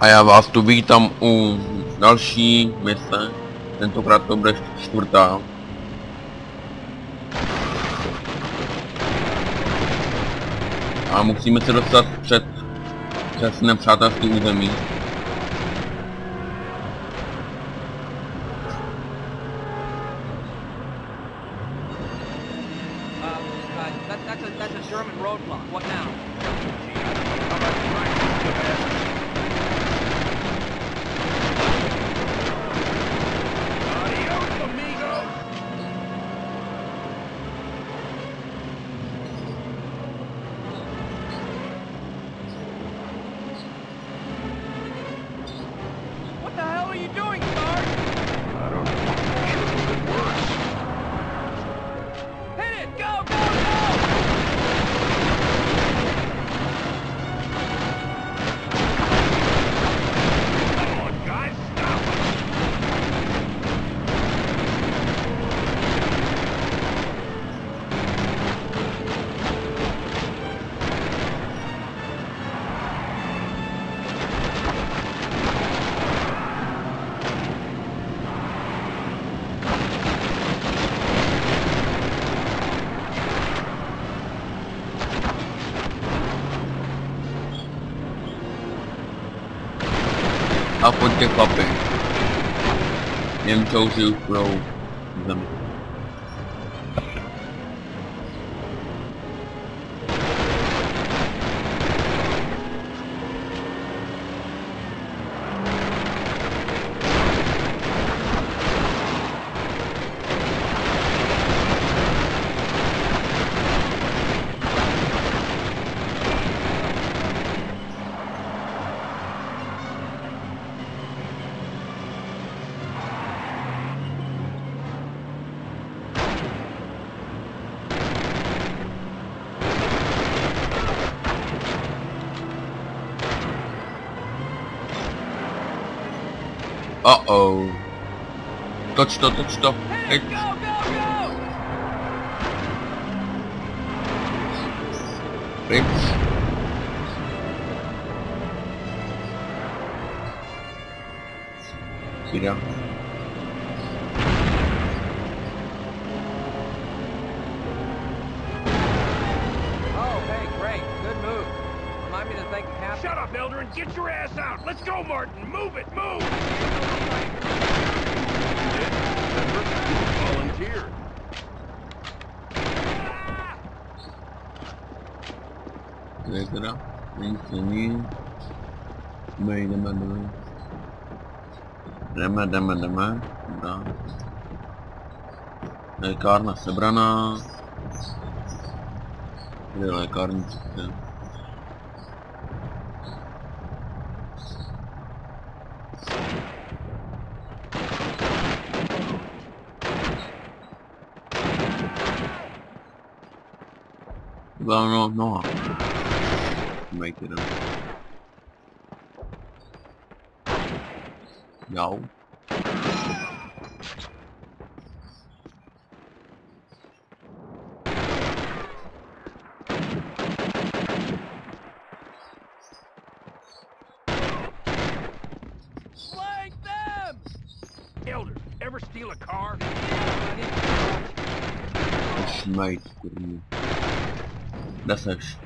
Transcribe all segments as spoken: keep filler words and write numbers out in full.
A já vás tu vítám u další mise, tentokrát to bude čtvrtá. A musíme se dostat před přes nepřátelský území. A pojďte chlapi. Němcouři už budou v zemi. Uh-oh. Toč to, toč to. Hej. Pryč. Kida. Shut up, Elder, and get your ass out! Let's go, Martin! Move it! Move! Volunteer. Kde teda? Nic není. My jdeme, jdeme. Jdeme, jdeme, jdeme. Da. Lékárna sebraná. Kde je lékárnice? Well, no, no. Make it up. No. Flank them! Elder, ever steal a car? Smite with you. That's a sh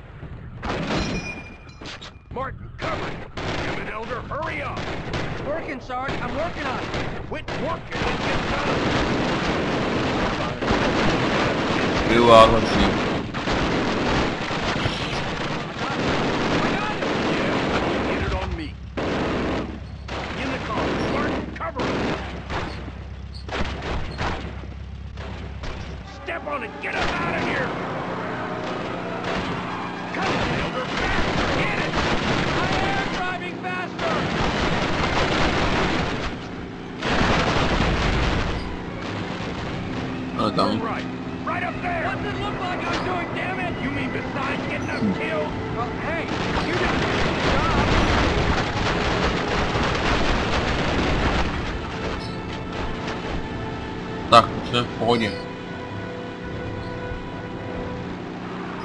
Martin, cover! Damn it, Elder, hurry up! Working, Sarge. I'm working on it. Quit working and get done! You are the same. Yeah, get it on me. In the car, Martin, cover him! Step on it, get him out of here! Come on, Elder, faster, get it! I am driving faster! Oh, down. Right, right up there! What's it look like I'm doing, damn it? You mean besides getting us killed? Well, hey, you didn't do your job. Tak, vše v pohodě.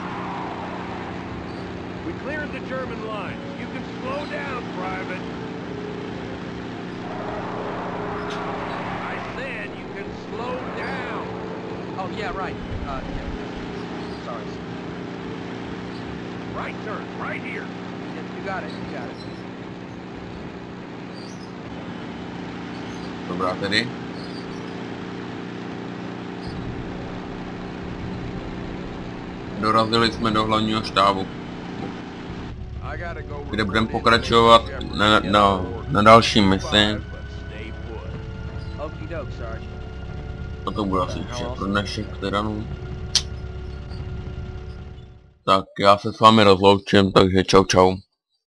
We cleared the German line. You can slow down, Private. yeah, right. Uh, yeah. Sorry. Right turn, right here. Yeah, you got it, you got it. Dobrá tedy. Dorazili jsme do hlavního štábu, I gotta go kde budeme report pokračovat in. na, na, na další misi. But stay put. Okie doke, Sarge. A to bude asi vše pro dnešek tyranu. Tak já se s vámi rozloučím, takže čau čau.